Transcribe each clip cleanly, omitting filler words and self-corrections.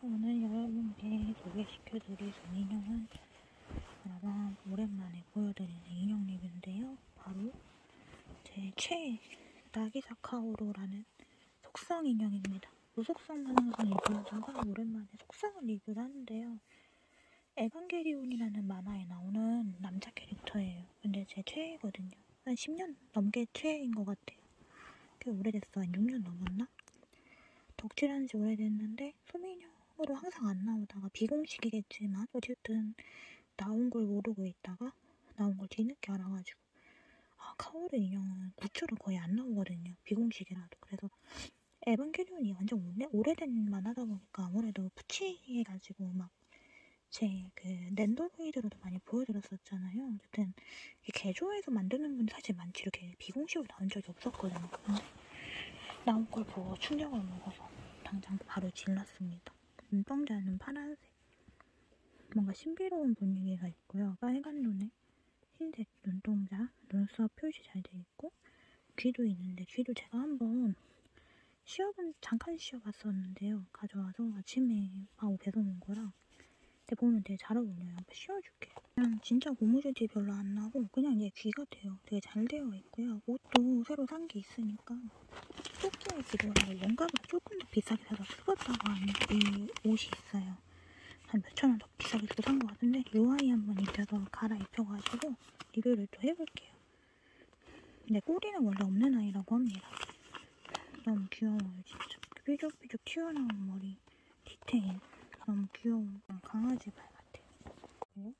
오늘 여러분께 소개시켜드릴 인형은 아마 오랜만에 보여드리는 인형 리뷰인데요. 바로 제 최애 나기사 카오루라는 속성 인형입니다. 무속성만 항상 리뷰하다가 오랜만에 속성을 리뷰를 하는데요. 에반게리온이라는 만화에 나오는 남자 캐릭터예요. 근데 제 최애거든요. 한 10년 넘게 최애인 것 같아요. 꽤 오래됐어. 한 6년 넘었나? 덕질한 지 오래됐는데 소민형으로 항상 안 나오다가 비공식이겠지만 어쨌든 나온 걸 모르고 있다가 나온 걸 뒤늦게 알아가지고 카오루 인형은 구초로 거의 안 나오거든요. 비공식이라도. 그래서 에반게리온이 완전 오래된 만화다 보니까 아무래도 푸치해가지고 막 제 그 랜더로이드로도 많이 보여드렸었잖아요. 어쨌든 개조해서 만드는 분이 사실 많지 이렇게 비공식으로 나온 적이 없었거든요. 근데 나온 걸 보고 충격을 먹어서 당장 바로 질렀습니다. 눈동자는 파란색. 뭔가 신비로운 분위기가 있고요. 빨간 눈에 흰색 눈동자, 눈썹 표시 잘 돼 있고 귀도 있는데 귀도 제가 한번 잠깐 씌워봤었는데요. 가져와서 아침에 바로 배송 온 거라 근데 보면 되게 잘 어울려요. 한번 씌워줄게. 그냥 진짜 고무줄이 별로 안 나고 그냥 얘 귀 같아요. 되게 잘 되어 있고요. 옷도 새로 산 게 있으니까 뽑기이기도 하고 원가보다 조금 더 비싸게 사서 쓰겠다고 하는 이 옷이 있어요. 한 몇천 원 더 비싸게 주고 산 것 같은데 요 아이 한번 입혀서 갈아입혀가지고 리뷰를 또 해볼게요. 근데 꼬리는 원래 없는 아이라고 합니다. 너무 귀여워요 진짜. 삐죽삐죽 튀어나온 머리 디테일 너무 귀여운 강아지 발 같아요.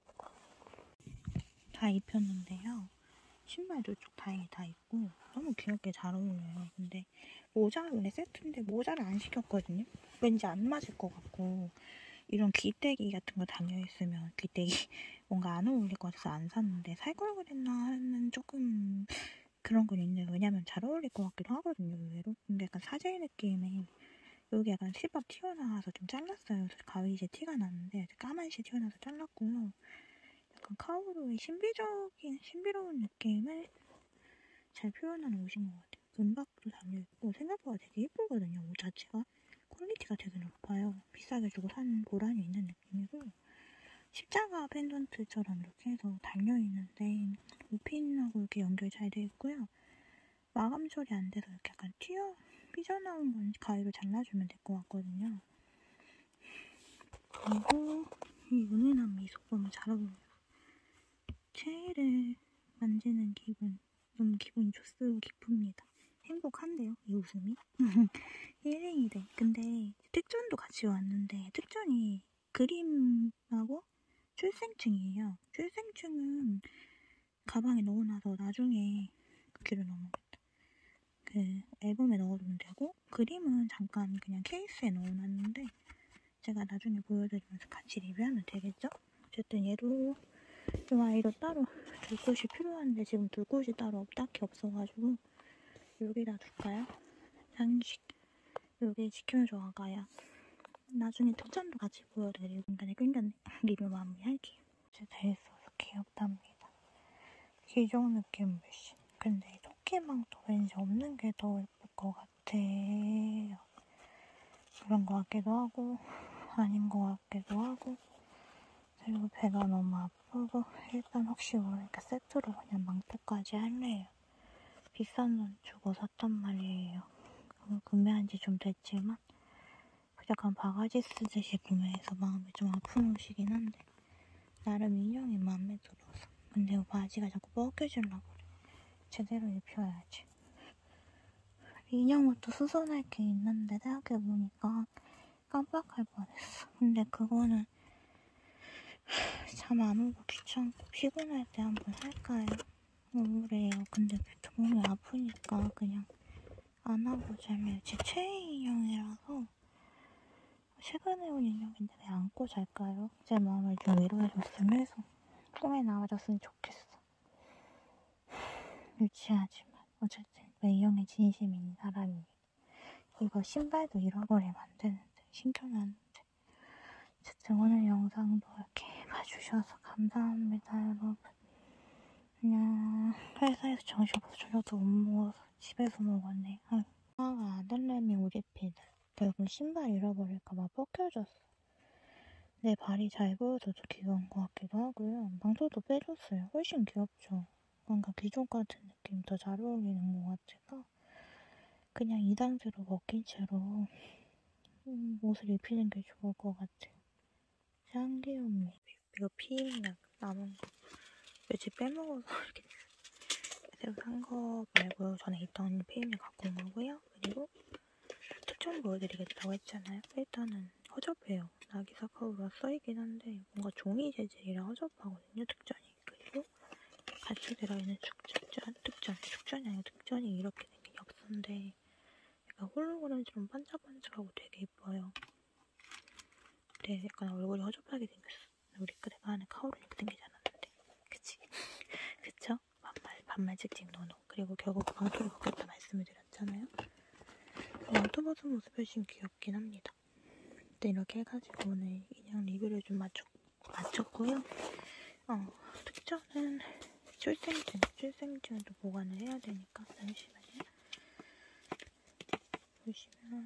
다 입혔는데요. 신발도 쭉 다행히 다 있고 너무 귀엽게 잘 어울려요. 근데 모자가 원래 세트인데 모자를 안 시켰거든요. 왠지 안 맞을 것 같고 이런 귀때기 같은 거 다녀있으면 귀때기 뭔가 안 어울릴 것 같아서 안 샀는데 살 걸 그랬나 하는 조금 그런 건 있네요. 왜냐면 잘 어울릴 것 같기도 하거든요, 의외로. 근데 약간 사제이 느낌에 여기 약간 실밥 튀어나와서 좀 잘랐어요. 가위질 티가 나는데 까만시 튀어나와서 잘랐고요. 약간 카오루의 신비로운 느낌을 잘 표현하는 옷인 것 같아요. 은박도 달려있고 생각보다 되게 예쁘거든요, 옷 자체가. 퀄리티가 되게 높아요. 비싸게 주고 산 보람이 있는 느낌이고 십자가 펜던트처럼 이렇게 해서 달려있는데 우핀하고 이렇게 연결 잘 되어 있고요. 마감 처리 안 돼서 이렇게 약간 삐져나온 건 가위로 잘라주면 될 것 같거든요. 그리고 이 은은한 미소 보면 잘 어울려요. 최애를 만지는 기분, 너무 기분이 깊습니다. 행복한데요, 이 웃음이? 힐링이 돼. 근데 특전도 같이 왔는데 특전이 그림하고 출생증이에요. 출생증은 가방에 넣어놔서 나중에 귀로 넘어갔다. 그 앨범에 넣어두면 되고 그림은 잠깐 그냥 케이스에 넣어놨는데 제가 나중에 보여드리면서 같이 리뷰하면 되겠죠? 어쨌든 얘도 이 아이도 따로 둘 곳이 필요한데 지금 둘 곳이 따로 딱히 없어가지고 여기다 둘까요? 장식 여기 지켜줘 아가야. 나중에 특전도 같이 보여드리고 인간에 끊겼네. 리뷰 마무리할게요. 진짜 다 있어서 귀엽답니다. 기종 느낌 물씬. 근데 토끼망도 왠지 없는 게 더 예쁠 것 같아요. 그런 것 같기도 하고 아닌 것 같기도 하고 그리고 배가 너무 아프고 일단 혹시 모르니까 세트로 그냥 망토까지 할래요. 비싼 돈 주고 샀단 말이에요. 구매한 지 좀 됐지만 약간 바가지 쓰듯이 구매해서 마음이 좀 아픈 옷이긴 한데 나름 인형이 마음에 들어서. 근데 이 바지가 자꾸 벗겨지려고 그래. 제대로 입혀야지. 인형 옷도 수선할 게 있는데 생각해보니까 깜빡할 뻔했어. 근데 그거는 잠 안 오고 귀찮고 피곤할 때 한번 할까요? 우울해요. 근데 몸이 아프니까 그냥 안 하고 잘래요. 제 최애 인형이라서 최근에 온 인형인데 왜 안고 잘까요? 제 마음을 좀 위로해줬으면 해서 꿈에 나와줬으면 좋겠어. 유치하지만 어쨌든 외형에 진심인 사람이에요. 이거 신발도 잃어버리면 안 되는데 신겨놨는데 어쨌든 오늘 영상도 이렇게 봐주셔서 감사합니다 여러분. 그냥 회사에서 정신없어서 저녁도 못 먹어서 집에서 먹었네. 아들내미 우리피들 결국 신발 잃어버릴까봐 벗겨졌어. 내 발이 잘 보여서 더 귀여운 것 같기도 하고요. 망토도 빼줬어요. 훨씬 귀엽죠. 뭔가 귀족 같은 느낌 더 잘 어울리는 것 같아서 그냥 2단계로 먹긴 채로 옷을 입히는 게 좋을 것 같아요. 짱 귀엽네. 이거 피임약 남은 거 며칠 빼먹어서 이렇게 새로 산 거 말고 전에 있던 피임약 갖고 온 거고요. 그리고 특전 보여드리겠다고 했잖아요. 일단은 허접해요. 나기사카우가 써있긴 한데 뭔가 종이 재질이라 허접하거든요. 특전이. 그리고 같이 들어있는 축전이 아니라 특전이 이렇게 생긴 엽서인데 약간 홀로그램처럼 반짝반짝하고 되게 예뻐요. 근데 약간 얼굴이 허접하게 생겼어. 우리 내가 아는 카오를 이렇게 생기지 않았는데. 그치? 그쵸? 반말 찍찍 노노. 그리고 결국 망토를 벗겼다 말씀을 드렸잖아요. 망토 벗은 모습 훨씬 귀엽긴 합니다. 근데 이렇게 해가지고 오늘 인형 리뷰를 좀 마쳤고요. 특전은 출생증도 보관을 해야 되니까 잠시만요. 보시면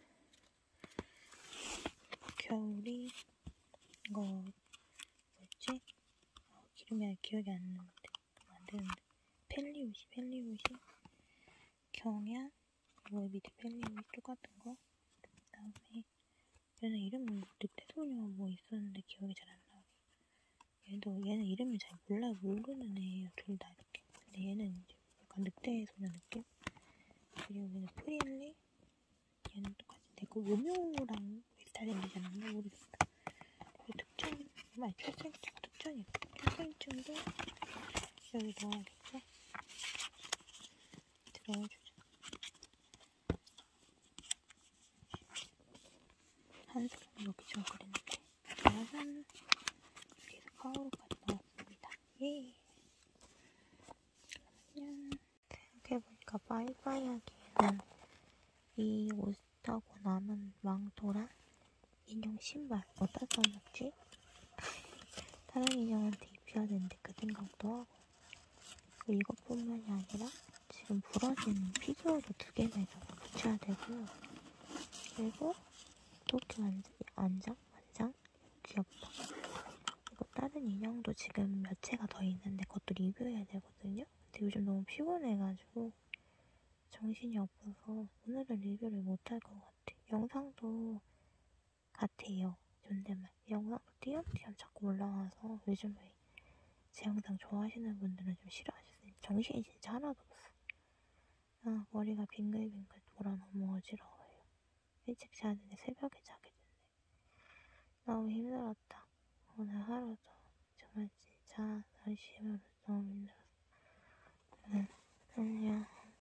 겨울이 이거 뭐였지? 기름이 기억이 안 나는데 펠리우시 경야 이거 밑에 펠리우시 똑같은 거. 그 다음에 얘는 이름은 늑대소녀 뭐 있었는데 기억이 잘 안 나요. 얘는 이름을 잘 모르는 애예요. 둘 다 이렇게. 근데 얘는 이제 약간 늑대소녀 느낌? 그리고 얘는 프릴리? 얘는 똑같은데 그 오묘랑 비슷하게 생기지 않았나 모르겠다. 출생증도 여기 넣어야겠죠? 들어주자. 한 손으로 넣기죠 그랬는데 짜잔! 여기서 카오루까지 넣었습니다. 예! 그러면 생각해보니까 빠이빠이하기에는 이 옷하고 남은 망토랑 인형 신발 어디다 써놨지? 다른 인형한테 입혀야 되는데 그 생각도 하고 그리고 이것뿐만이 아니라 지금 부러진 피규어도 2개나 있어서 붙여야 되고요. 그리고 토끼 완장? 귀엽다. 그리고 다른 인형도 지금 몇 채가 더 있는데 그것도 리뷰해야 되거든요. 근데 요즘 너무 피곤해가지고 정신이 없어서 오늘은 리뷰를 못할 것 같아. 영상도 같아요. 존댓말. 영상도 띄엄띄엄 자꾸 올라와서 요즘에 제 영상 좋아하시는 분들은 좀 싫어하시어요. 정신이 진짜 하나도 없어. 머리가 빙글빙글 돌아 너무 어지러워요. 일찍 자야 되는데 새벽에 자게 됐네. 너무 힘들었다. 오늘 하루도 정말 진짜 날씨로 너무 힘들었어.